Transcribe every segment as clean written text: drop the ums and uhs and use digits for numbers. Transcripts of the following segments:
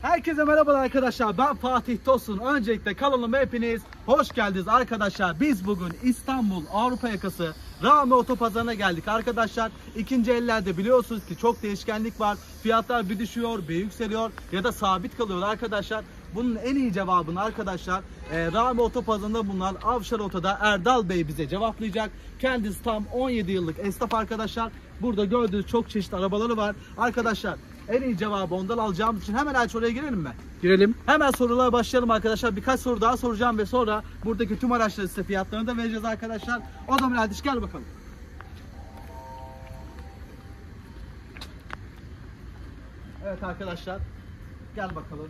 Herkese merhabalar arkadaşlar, ben Fatih Tosun. Öncelikle kanalıma hepiniz hoş geldiniz arkadaşlar. Biz bugün İstanbul Avrupa yakası Rami Otopazarı'na geldik arkadaşlar. İkinci ellerde biliyorsunuz ki çok değişkenlik var. Fiyatlar bir düşüyor, bir yükseliyor ya da sabit kalıyor arkadaşlar. Bunun en iyi cevabını arkadaşlar Rami Otopazarı'nda bulunan Avşar Oto'da Erdal Bey bize cevaplayacak. Kendisi tam 17 yıllık esnaf arkadaşlar. Burada gördüğünüz çok çeşitli arabaları var. Arkadaşlar en iyi cevabı ondan alacağımız için hemen oraya girelim mi? Girelim. Hemen sorulara başlayalım arkadaşlar. Birkaç soru daha soracağım ve sonra buradaki tüm araçları size fiyatlarını da vereceğiz arkadaşlar. O zaman hadi gel bakalım. Evet arkadaşlar. Gel bakalım.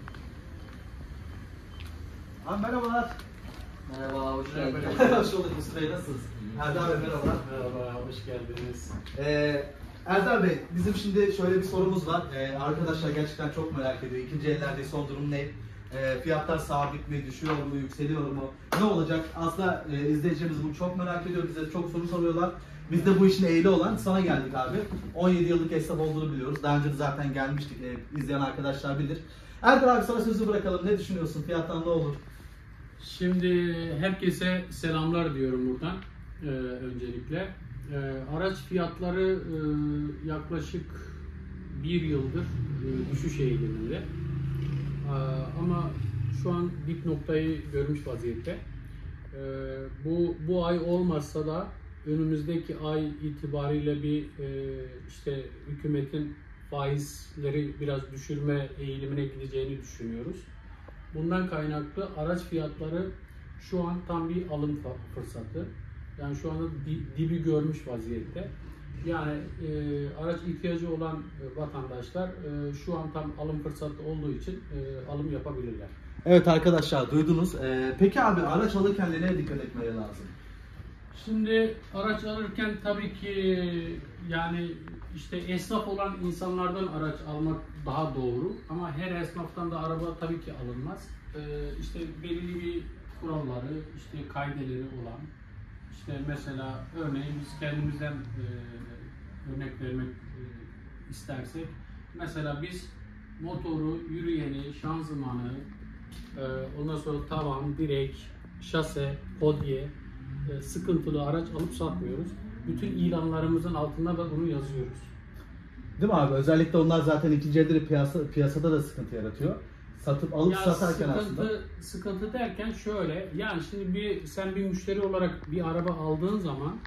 Abi merhabalar. Merhaba, hoş geldiniz. Hoş bulduk Mustafa Bey, nasılsınız? Erdal Bey merhabalar. Merhaba, hoş geldiniz. Erdal Bey, bizim şimdi şöyle bir sorumuz var. Arkadaşlar gerçekten çok merak ediyor. İkinci ellerde son durum ne? Fiyatlar sabit mi, düşüyor mu, yükseliyor mu? Ne olacak? Aslında izleyicilerimiz bunu çok merak ediyor. Bize çok soru soruyorlar. Biz de bu işin ehli olan sana geldik abi. 17 yıllık esnaf olduğunu biliyoruz. Daha önce de zaten gelmiştik. İzleyen arkadaşlar bilir. Erdal abi sana sözü bırakalım. Ne düşünüyorsun? Fiyattan ne olur? Şimdi herkese selamlar diyorum buradan öncelikle. Araç fiyatları yaklaşık bir yıldır düşüş eğiliminde. Ama şu an dip noktayı görmüş vaziyette. Bu ay olmazsa da önümüzdeki ay itibariyle bir işte hükümetin faizleri biraz düşürme eğilimine gideceğini düşünüyoruz. Bundan kaynaklı araç fiyatları şu an tam bir alım fırsatı. Yani şu anda dibi görmüş vaziyette. Yani araç ihtiyacı olan vatandaşlar şu an tam alım fırsatı olduğu için alım yapabilirler. Evet arkadaşlar duydunuz. Peki abi araç alırken nelere dikkat etmeleri lazım? Şimdi araç alırken tabii ki yani işte esnaf olan insanlardan araç almak daha doğru ama her esnaftan da araba tabii ki alınmaz. İşte belirli bir kuralları, işte kaideleri olan, işte mesela örneğin biz kendimizden örnek vermek istersek, mesela biz motoru, yürüyeni, şanzımanı, ondan sonra tavan, direk, şase, podye, sıkıntılı araç alıp satmıyoruz. Bütün ilanlarımızın altında da bunu yazıyoruz. Değil mi abi? Özellikle onlar zaten ikinci elde piyasada da sıkıntı yaratıyor. Alıp satarken aslında. Sıkıntı derken şöyle, yani şimdi sen bir müşteri olarak bir araba aldığın zaman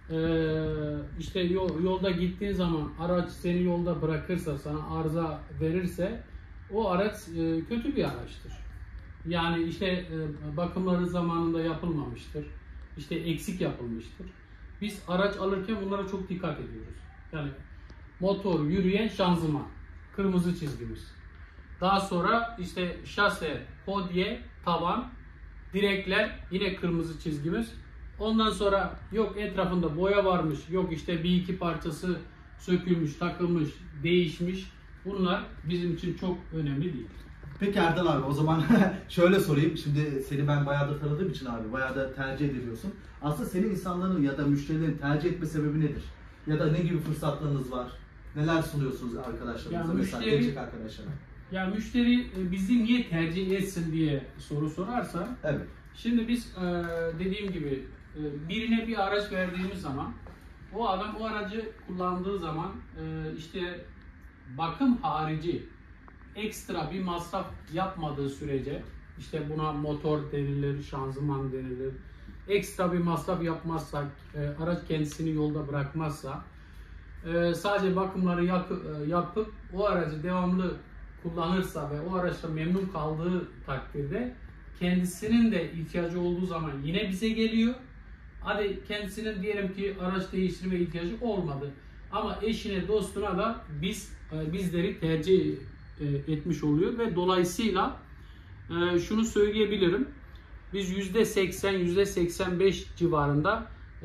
işte yolda gittiğin zaman araç seni yolda bırakırsa, sana arıza verirse o araç kötü bir araçtır. Yani işte bakımları zamanında yapılmamıştır. İşte eksik yapılmıştır. Biz araç alırken bunlara çok dikkat ediyoruz. Yani motor, yürüyen, şanzıman, kırmızı çizgimiz. Daha sonra işte şase, podye, tavan, direkler, yine kırmızı çizgimiz. Ondan sonra yok etrafında boya varmış, yok işte bir iki parçası sökülmüş, takılmış, değişmiş. Bunlar bizim için çok önemli değil. Peki Erdal abi o zaman şöyle sorayım. Şimdi seni ben bayağı da tanıdığım için abi bayağı da tercih ediliyorsun. Aslında senin insanların ya da müşterilerin tercih etme sebebi nedir? Ya da ne gibi fırsatlarınız var? Neler sunuyorsunuz arkadaşlarınıza, mesela gelecek arkadaşlara? Ya müşteri bizi niye tercih etsin diye soru sorarsa, evet. Şimdi biz dediğim gibi birine bir araç verdiğimiz zaman o adam o aracı kullandığı zaman işte bakım harici ekstra bir masraf yapmadığı sürece, işte buna motor denilir, şanzıman denilir, ekstra bir masraf yapmazsak, araç kendisini yolda bırakmazsa, sadece bakımları yapıp o aracı devamlı kullanırsa ve o araçla memnun kaldığı takdirde kendisinin de ihtiyacı olduğu zaman yine bize geliyor. Hadi kendisinin diyelim ki araç değiştirme ihtiyacı olmadı ama eşine, dostuna da bizleri tercih etmiş oluyor ve dolayısıyla şunu söyleyebilirim. Biz %80, %85 civarında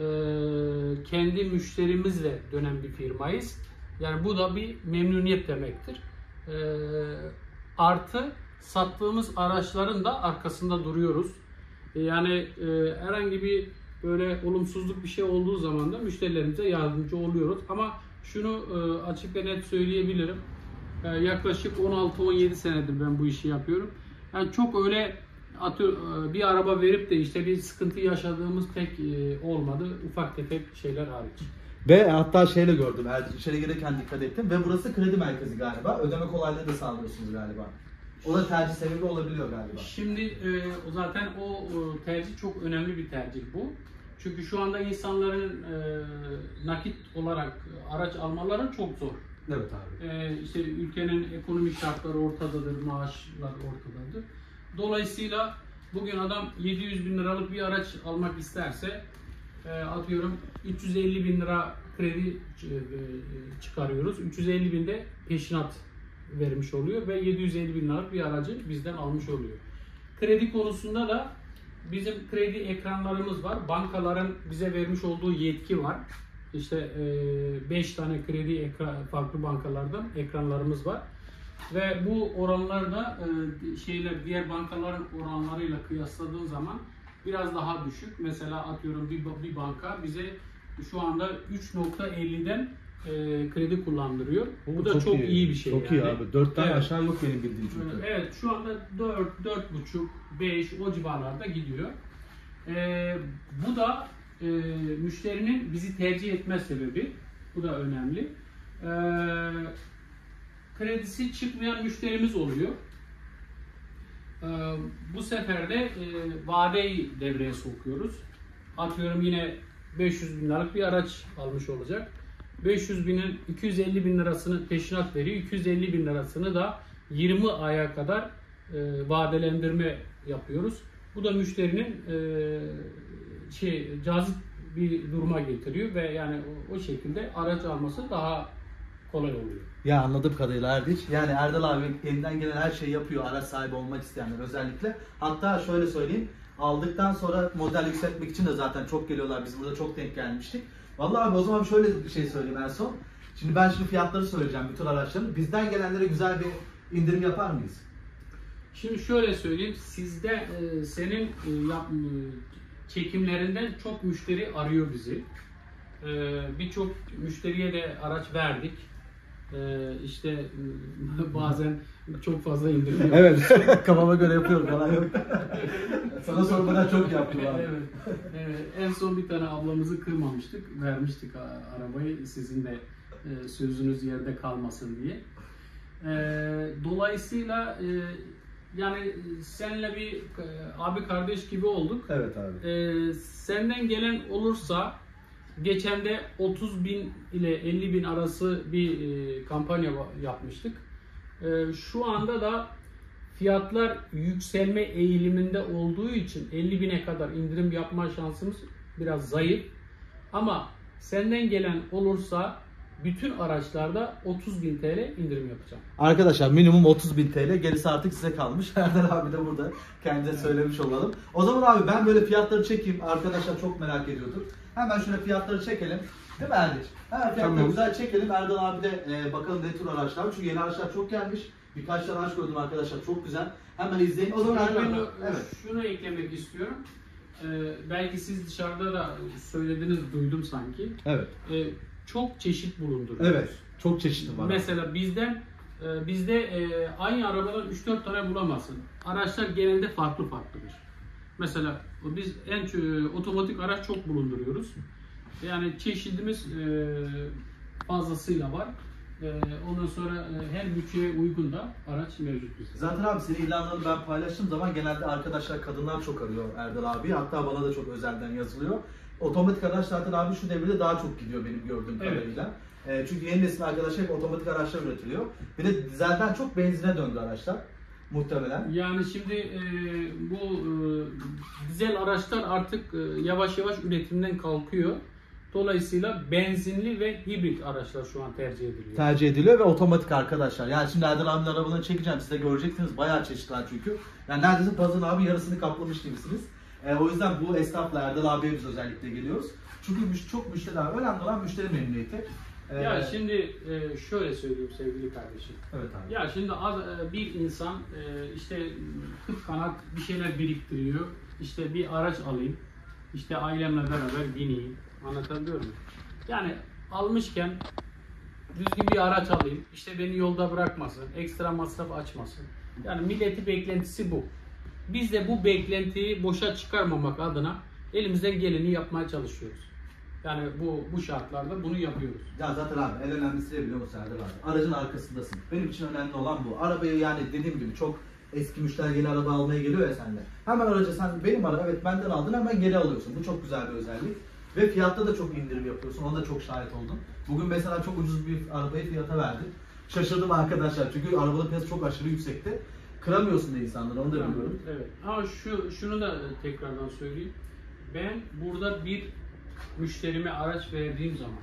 kendi müşterimizle dönen bir firmayız. Yani bu da bir memnuniyet demektir. Artı sattığımız araçların da arkasında duruyoruz. Yani herhangi bir böyle olumsuzluk bir şey olduğu zaman da müşterilerimize yardımcı oluyoruz. Ama şunu açık ve net söyleyebilirim. Yaklaşık 16-17 senedir ben bu işi yapıyorum. Yani çok öyle bir araba verip de işte bir sıkıntı yaşadığımız pek olmadı. Ufak tefek şeyler hariç. Ve hatta şeyle gördüm, içeri gelirken dikkat ettim ve burası kredi merkezi galiba. Ödeme kolaylığı da sağlıyorsunuz galiba. O da tercih sebebi olabiliyor galiba. Şimdi zaten o tercih çok önemli bir tercih bu. Çünkü şu anda insanların nakit olarak araç almaları çok zor. Evet abi. İşte ülkenin ekonomik şartları ortadadır, maaşlar ortadadır. Dolayısıyla bugün adam 700 bin liralık bir araç almak isterse atıyorum 350 bin lira kredi çıkarıyoruz. 350 bin de peşinat vermiş oluyor ve 750 bin liralık bir aracı bizden almış oluyor. Kredi konusunda da bizim kredi ekranlarımız var. Bankaların bize vermiş olduğu yetki var. İşte 5 tane kredi farklı bankalardan ekranlarımız var. Ve bu oranlar da diğer bankaların oranlarıyla kıyasladığın zaman biraz daha düşük. Mesela atıyorum bir banka bize şu anda 3.50'den kredi kullandırıyor. Bu da çok iyi bir şey. Çok iyi abi. 4'ten evet. aşağı yok benim bildiğim çünkü. Evet, şu anda 4, 4.5, 5 o civarlarda gidiyor. Bu da müşterinin bizi tercih etme sebebi. Bu da önemli. Kredisi çıkmayan müşterimiz oluyor. Bu sefer de vadeyi devreye sokuyoruz. Atıyorum yine 500 bin liralık bir araç almış olacak. 500 binin 250 bin lirasını peşinat veriyor. 250 bin lirasını da 20 aya kadar vadelendirme yapıyoruz. Bu da müşterinin cazip bir duruma getiriyor ve yani o şekilde araç alması daha kolay oluyor. Ya anladığım kadarıyla Erdiç. Yani Erdal abi elinden gelen her şeyi yapıyor araç sahibi olmak isteyenler özellikle. Hatta şöyle söyleyeyim. Aldıktan sonra model yükseltmek için de zaten çok geliyorlar. Biz burada çok denk gelmiştik. Vallahi abi o zaman şöyle bir şey söyleyeyim en son. Şimdi ben fiyatları söyleyeceğim bütün araçların. Bizden gelenlere güzel bir indirim yapar mıyız? Şimdi şöyle söyleyeyim. Sizde senin çekimlerinden çok müşteri arıyor bizi. Birçok müşteriye de araç verdik. İşte bazen çok fazla indirim yapıyoruz. Evet. Kafama göre yapıyorum falan yok. Sana sormadan çok yaptım abi. Evet. En son bir tane ablamızı kırmamıştık. Vermiştik arabayı sizin de sözünüz yerde kalmasın diye. Dolayısıyla yani seninle bir abi kardeş gibi olduk. Evet abi. Senden gelen olursa geçen de 30 bin ile 50 bin arası bir kampanya yapmıştık. Şu anda da fiyatlar yükselme eğiliminde olduğu için 50 bine kadar indirim yapma şansımız biraz zayıf. Ama senden gelen olursa bütün araçlarda 30.000 TL indirim yapacağım. Arkadaşlar minimum 30.000 TL, gerisi artık size kalmış. Erdal abi de burada kendine söylemiş olalım. O zaman abi ben böyle fiyatları çekeyim. Arkadaşlar çok merak ediyordur. Hemen şöyle fiyatları çekelim. Değil mi Erdiç? Hemen fiyatları Tamam. güzel çekelim. Erdal abi de bakalım ne tür araçlar. Çünkü yeni araçlar çok gelmiş. Birkaç tane araç gördüm arkadaşlar. Çok güzel. Hemen izleyin. O zaman Şunu eklemek istiyorum. Belki siz dışarıda da söylediniz, duydum sanki. Evet. Çok çeşit bulunduruyoruz. Evet. Çok çeşitli var. Mesela bizde aynı arabadan 3-4 tane bulamazsın. Araçlar genelde farklıdır. Mesela biz otomatik araç çok bulunduruyoruz. Yani çeşidimiz fazlasıyla var. Ondan sonra her bütçeye uygun da araç mevcut bizde. Zaten abi senin ilanlarını ben paylaştığım zaman genelde arkadaşlar, kadınlar çok arıyor Erdal abi. Hatta bana da çok özelden yazılıyor. Otomatik araç zaten abi şu devirde daha çok gidiyor benim gördüğüm kadarıyla. Çünkü yeni nesil arkadaşlar hep otomatik araçlar üretiliyor. Bir de dizelden çok benzine döndü araçlar muhtemelen. Yani şimdi bu dizel araçlar artık yavaş yavaş üretimden kalkıyor. Dolayısıyla benzinli ve hibrit araçlar şu an tercih ediliyor. Tercih ediliyor ve otomatik arkadaşlar. Yani şimdi Erdal abinin arabalarını çekeceğim, siz de göreceksiniz. Bayağı çeşit var çünkü. Yani neredeyse pazarın abi yarısını kaplamış gibisiniz. O yüzden bu esnafla Erdal abiye biz özellikle geliyoruz. Çünkü çok müşteri var. Önemli olan müşteri memnuniyeti. Ya şimdi şöyle söyleyeyim sevgili kardeşim. Evet abi. Ya şimdi bir insan işte kırk kanat bir şeyler biriktiriyor. İşte bir araç alayım. İşte ailemle beraber bineyim. Anlatabiliyor muyum? Yani almışken düzgün bir araç alayım, işte beni yolda bırakmasın, ekstra masraf açmasın. Yani milleti beklentisi bu. Biz de bu beklentiyi boşa çıkarmamak adına elimizden geleni yapmaya çalışıyoruz. Yani bu şartlarda bunu yapıyoruz. Ya zaten abi en önemlisi de biliyor musun Erdal abi? Aracın arkasındasın. Benim için önemli olan bu. Arabayı yani dediğim gibi çok eski müşteri yeni araba almaya geliyor ya sende. Hemen aracı sen benim araba evet benden aldın hemen geri alıyorsun. Bu çok güzel bir özellik. Ve fiyatta da çok indirim yapıyorsun. Ona da çok şahit oldum. Bugün mesela çok ucuz bir arabayı fiyata verdim. Şaşırdım arkadaşlar çünkü arabanın fiyatı çok aşırı yüksekti. Kıramıyorsun da insanları onu da biliyorum. Evet. Ama şunu da tekrardan söyleyeyim. Ben burada bir müşterime araç verdiğim zaman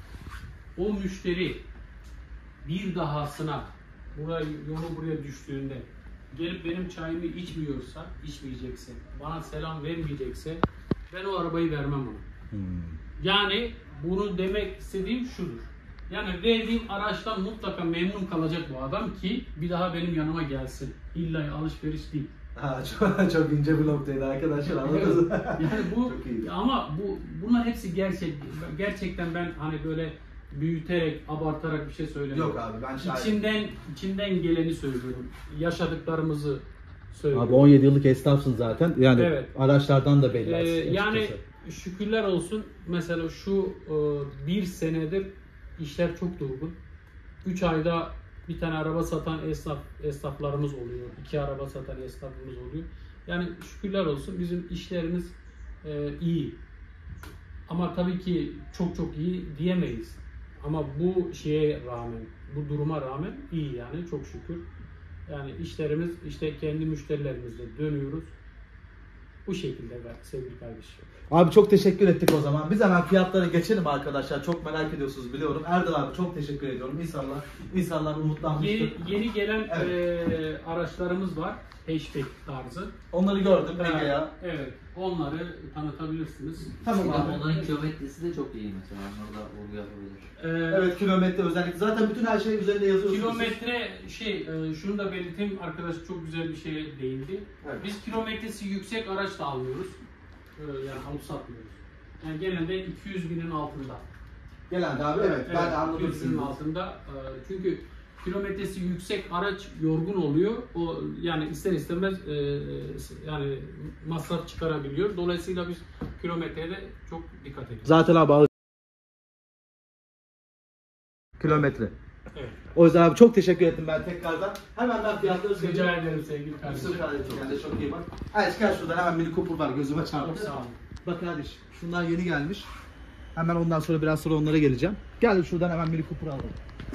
o müşteri bir dahasına yolu buraya düştüğünde gelip benim çayımı içmeyecekse, bana selam vermeyecekse ben o arabayı vermem ona. Yani bunu demek istediğim şudur. Yani verdiğim araçtan mutlaka memnun kalacak bu adam ki bir daha benim yanıma gelsin. İlla alışveriş değil. Ha, çok ince bir noktaydı arkadaşlar anladınız. Yani bu ama bunlar hepsi gerçekten ben hani böyle büyüterek, abartarak bir şey söylemiyorum. Yok abi ben şahit. İçimden geleni söylüyorum. Yaşadıklarımızı söylüyorum. Abi 17 yıllık esnafsın zaten. Yani evet. Araçlardan da belli. Yani şükürler olsun. Mesela şu bir senedir işler çok durgun. 3 ayda bir tane araba satan esnaflarımız oluyor. 2 araba satan esnafımız oluyor. Yani şükürler olsun bizim işlerimiz iyi. Ama tabii ki çok iyi diyemeyiz. Ama bu şeye rağmen, bu duruma rağmen iyi yani çok şükür. Yani işlerimiz işte kendi müşterilerimizle dönüyoruz. Bu şekilde sevgili kardeşim. Abi çok teşekkür ettik o zaman. Biz hemen fiyatlara geçelim arkadaşlar. Çok merak ediyorsunuz biliyorum. Erdal abi çok teşekkür ediyorum. İnsanlar umutlanmıştır. Yeni gelen evet. Araçlarımız var. Hatchback tarzı. Onları gördüm. Ya. Evet. Onları tanıtabilirsiniz. Tamam abi. Onların kilometresi de çok iyi mesela. Orada vurgu yapabilir. Evet kilometre özellikle. Zaten bütün her şey üzerinde yazıyorsunuz. Kilometre şunu da belirteyim. Arkadaş çok güzel bir şeye değindi. Evet. Biz kilometresi yüksek araç da almıyoruz. Yani alıp satmıyoruz. Yani genelde 200 binin altında. Genelde abi evet. Ben de anladım. 200 binin altında. Çünkü kilometresi yüksek araç yorgun oluyor. O yani ister istemez yani masraf çıkarabiliyor. Dolayısıyla biz kilometreye de çok dikkat ediyoruz. Zaten abi kilometre. Evet. O yüzden abi çok teşekkür ettim ben tekrardan. Hemen ben fiyatları söyleyeyim. Rica ederim sevgili kardeşim. Kendine çok iyi bak. Hadi çıkar şuradan hemen Mini Cooper var gözüme çarptı. Çok sağ olun. Bak kardeş şunlar yeni gelmiş. Hemen ondan sonra biraz sonra onlara geleceğim. Gel şuradan hemen Mini Cooper alalım.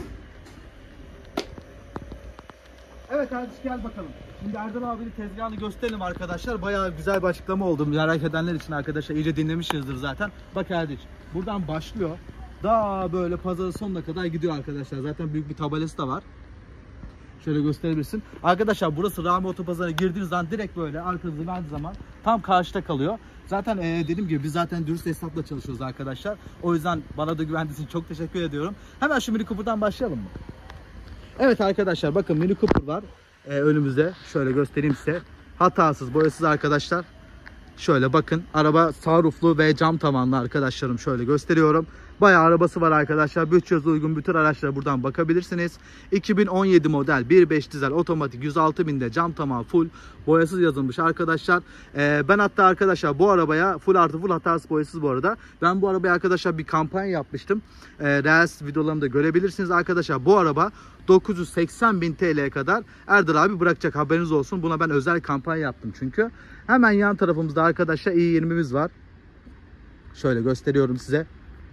Evet kardeş gel bakalım. Şimdi Erdal abinin tezgahını gösterelim arkadaşlar. Bayağı güzel bir açıklama oldu. Merak edenler için arkadaşlar iyice dinlemişizdir zaten. Bak kardeş buradan başlıyor. Daha böyle pazarın sonuna kadar gidiyor arkadaşlar. Zaten büyük bir tabelası da var. Şöyle gösterebilirsin. Arkadaşlar burası Rami Otopazarı'na girdiğiniz zaman direkt böyle arkanızı verdiği zaman tam karşıda kalıyor. Zaten dediğim gibi biz zaten dürüst hesapla çalışıyoruz arkadaşlar. O yüzden bana da güvendiğiniz için çok teşekkür ediyorum. Hemen şu Mini Cooper'dan başlayalım mı? Evet arkadaşlar bakın Mini Cooper var önümüzde. Şöyle göstereyim size. Hatasız, boyasız arkadaşlar. Şöyle bakın araba sunrooflu ve cam tavanlı arkadaşlarım şöyle gösteriyorum. Bayağı arabası var arkadaşlar. Bütçenize uygun bütün araçlara buradan bakabilirsiniz. 2017 model 1.5 dizel otomatik 106.000'de cam tavan full boyasız yazılmış arkadaşlar. Ben hatta arkadaşlar bu arabaya full artı full hatasız boyasız bu arada. Ben bu arabaya arkadaşlar bir kampanya yapmıştım. Reels videolarımda görebilirsiniz arkadaşlar. Bu araba 980.000 TL'ye kadar Erdal abi bırakacak haberiniz olsun. Buna ben özel kampanya yaptım çünkü. Hemen yan tarafımızda arkadaşlar i20'miz var. Şöyle gösteriyorum size.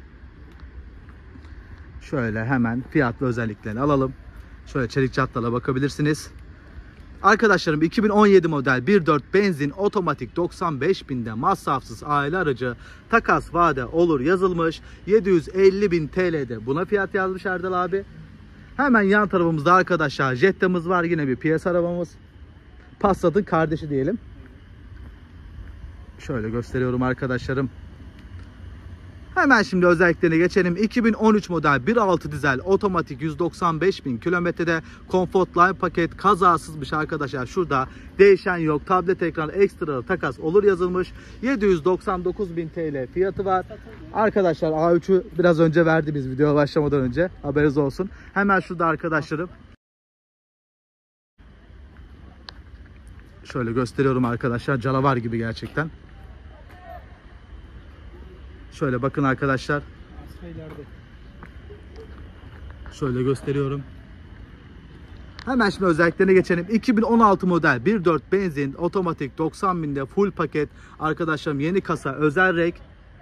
Şöyle hemen fiyat ve özelliklerini alalım. Şöyle çelik çatlara bakabilirsiniz. Arkadaşlarım 2017 model 1.4 benzin otomatik 95.000'de masrafsız aile aracı takas vade olur yazılmış. 750.000 TL'de buna fiyat yazmış Erdal abi. Hemen yan tarafımızda arkadaşlar Jetta'mız var. Yine bir piyasa arabamız. Passat'ın kardeşi diyelim. Şöyle gösteriyorum arkadaşlarım. Hemen şimdi özelliklerine geçelim. 2013 model 1.6 dizel otomatik 195.000 kilometrede Comfort Line paket, kazasızmış arkadaşlar. Şurada değişen yok. Tablet ekran, ekstra takas olur yazılmış. 799.000 TL fiyatı var. Arkadaşlar A3'ü biraz önce verdi biz video başlamadan önce. Haberiniz olsun. Hemen şurada arkadaşlarım. Şöyle gösteriyorum arkadaşlar. Canavar gibi gerçekten. Şöyle bakın arkadaşlar. Şöyle gösteriyorum. Hemen şimdi özelliklerine geçelim. 2016 model 1.4 benzin otomatik 90.000'de full paket. Arkadaşlarım yeni kasa, özel renk.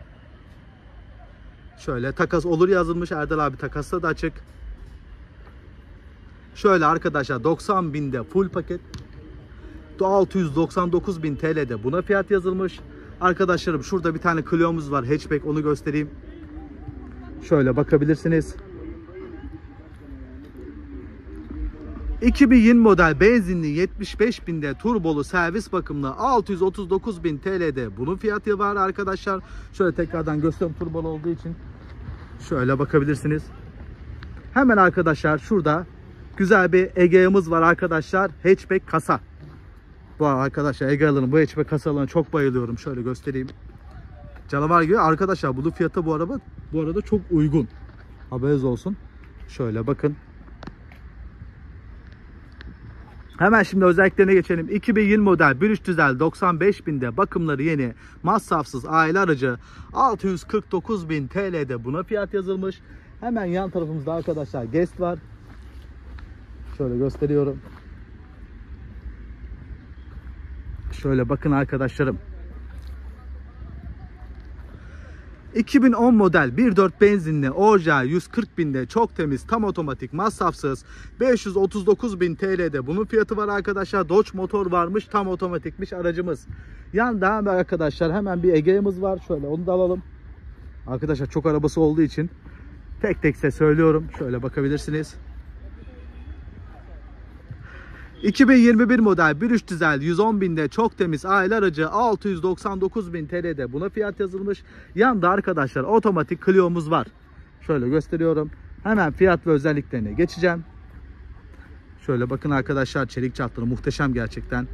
Şöyle takas olur yazılmış. Erdal abi takasta da açık. Şöyle arkadaşlar 90.000'de full paket. 699.000 TL'de buna fiyat yazılmış. Arkadaşlarım şurada bir tane Clio'muz var. Hatchback, onu göstereyim. Şöyle bakabilirsiniz. 2020 model benzinli 75.000'de turbolu servis bakımlı 639.000 TL'de bunun fiyatı var arkadaşlar. Şöyle tekrardan göstereyim, turbolu olduğu için. Şöyle bakabilirsiniz. Hemen arkadaşlar şurada güzel bir Egea'mız var arkadaşlar. Hatchback kasa. Bu arkadaşlar Egea'nın bu hatchback kasalarına çok bayılıyorum. Şöyle göstereyim. Canavar gibi arkadaşlar, bunun fiyatı bu arada çok uygun. Haberiniz olsun. Şöyle bakın. Hemen şimdi özelliklerine geçelim. 2020 model 1.3 dizel 95.000'de bakımları yeni, masrafsız aile aracı 649.000 TL'de buna fiyat yazılmış. Hemen yan tarafımızda arkadaşlar Guest var. Şöyle gösteriyorum. Şöyle bakın arkadaşlarım. 2010 model 1.4 benzinli orijinal 140.000'de çok temiz, tam otomatik, masrafsız 539.000 TL'de bunun fiyatı var arkadaşlar. Dodge motor varmış, tam otomatikmiş aracımız. Yanda arkadaşlar hemen bir Egea'mız var. Şöyle onu da alalım. Arkadaşlar çok arabası olduğu için tek tek size söylüyorum. Şöyle bakabilirsiniz. 2021 model 1.3 dizel 110.000'de çok temiz aile aracı 699.000 TL'de buna fiyat yazılmış. Yanda arkadaşlar otomatik Clio'muz var. Şöyle gösteriyorum. Hemen fiyat ve özelliklerine geçeceğim. Şöyle bakın arkadaşlar, çelik çatları muhteşem gerçekten.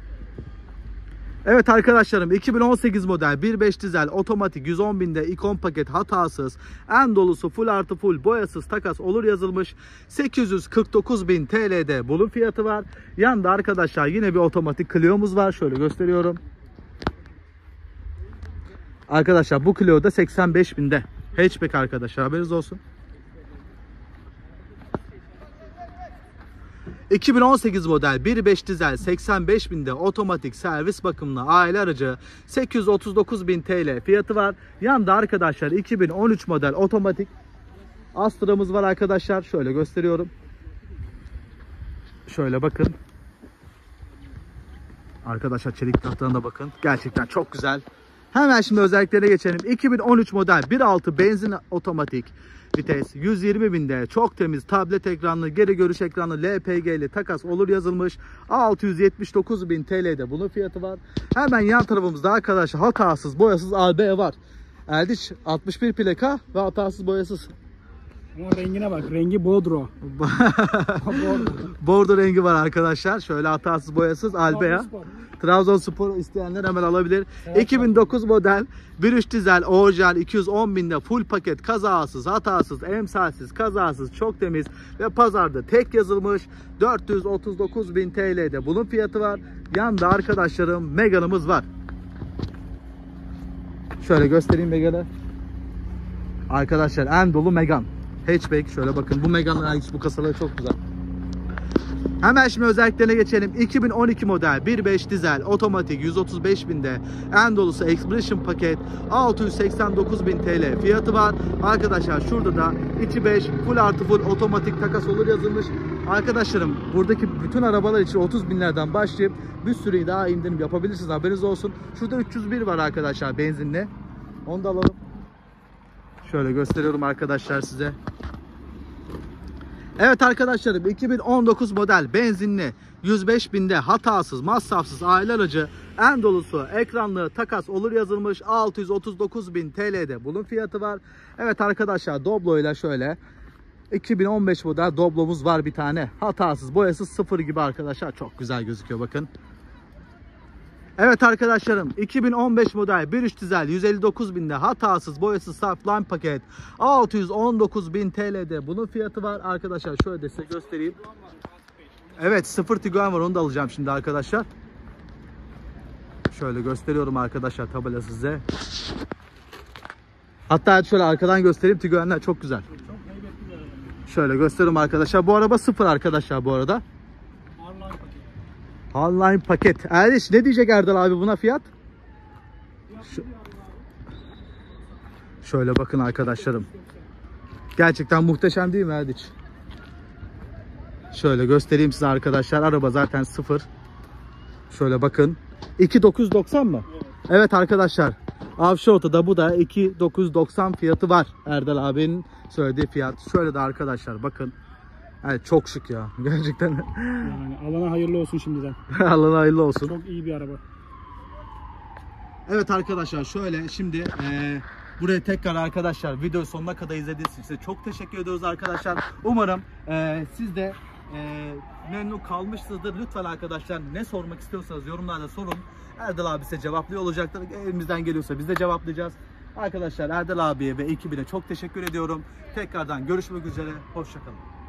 Evet arkadaşlarım, 2018 model 1.5 dizel otomatik 110.000'de ikon paket, hatasız, en dolusu full artı full, boyasız, takas olur yazılmış. 849.000 TL'de bunun fiyatı var. Yanda arkadaşlar yine bir otomatik Clio'muz var. Şöyle gösteriyorum. Arkadaşlar bu Clio da 85.000'de. Hatchback arkadaşlar, haberiniz olsun. 2018 model 1.5 dizel 85.000'de otomatik servis bakımlı aile aracı 839.000 TL fiyatı var. Yanda arkadaşlar 2013 model otomatik Astra'mız var arkadaşlar. Şöyle gösteriyorum. Şöyle bakın. Arkadaşlar çelik tahtalarına bakın. Gerçekten çok güzel. Hemen şimdi özelliklerine geçelim. 2013 model 1.6 benzin otomatik vites 120.000'de çok temiz, tablet ekranlı, geri görüş ekranlı, LPG'li, takas olur yazılmış. 679.000 TL'de bunun fiyatı var. Hemen yan tarafımızda arkadaşlar hatasız, boyasız AB var. Erdiç 61 plaka ve hatasız, boyasız. Ama rengine bak, rengi Bodro. Bordo rengi var arkadaşlar. Şöyle hatasız, boyasız Albea. Trabzonspor isteyenler hemen alabilir. Evet. 2009 model 1.3 dizel orijinal 210.000'de full paket, kazasız, hatasız, emsalsiz, kazasız, çok temiz ve pazarda tek yazılmış. 439.000 TL'de bunun fiyatı var. Yanda arkadaşlarım Megane'ımız var. Şöyle göstereyim Megane. Arkadaşlar en dolu Megane. Hatchback, şöyle bakın, bu Megane'ın bu kasaları çok güzel. Hemen şimdi özelliklerine geçelim. 2012 model 1.5 dizel otomatik 135.000'de en dolusu Expression paket 689.000 TL fiyatı var. Arkadaşlar şurada da içi 5 full artı full otomatik, takas olur yazılmış. Arkadaşlarım buradaki bütün arabalar için 30.000'lerden başlayıp bir sürü daha indirim yapabilirsiniz, haberiniz olsun. Şurada 301 var arkadaşlar benzinli. Onu da alalım. Şöyle gösteriyorum arkadaşlar size. Evet arkadaşlarım, 2019 model benzinli 105.000'de hatasız, masrafsız aile aracı en dolusu ekranlı takas olur yazılmış. 639.000 TL'de bunun fiyatı var. Evet arkadaşlar, Doblo ile şöyle 2015 model Doblo'muz var bir tane. Hatasız, boyasız, sıfır gibi arkadaşlar. Çok güzel gözüküyor bakın. Evet arkadaşlarım, 2015 model 1.3 dizel 159.000'de hatasız, boyasız, saf line paket 619.000 TL'de bunun fiyatı var arkadaşlar. Şöyle de size göstereyim. Evet, 0 Tiguan var, onu da alacağım şimdi arkadaşlar. Şöyle gösteriyorum arkadaşlar tabela size. Hatta şöyle arkadan göstereyim, Tiguan'lar çok güzel. Şöyle gösteriyorum arkadaşlar. Bu araba 0 arkadaşlar bu arada. Online paket. Erdiş ne diyecek Erdal abi buna fiyat? Şöyle bakın arkadaşlarım. Gerçekten muhteşem değil mi Erdiç? Şöyle göstereyim size arkadaşlar. Araba zaten 0. Şöyle bakın. 2.990 mı? Evet arkadaşlar. Avşorta'da bu da 2.990 fiyatı var. Erdal abinin söylediği fiyat. Şöyle de arkadaşlar bakın. Evet, çok şık ya. Gerçekten. Yani alana hayırlı olsun şimdiden. Allah'a hayırlı olsun. Çok iyi bir araba. Evet arkadaşlar, şöyle şimdi buraya tekrar arkadaşlar video sonuna kadar izlediğiniz için size çok teşekkür ediyoruz arkadaşlar. Umarım siz de memnun kalmışsınızdır. Lütfen arkadaşlar ne sormak istiyorsanız yorumlarda sorun. Erdal abi size cevaplıyor olacaktır. Elimizden geliyorsa biz de cevaplayacağız. Arkadaşlar Erdal abiye ve ekibine çok teşekkür ediyorum. Tekrardan görüşmek üzere. Hoşça kalın.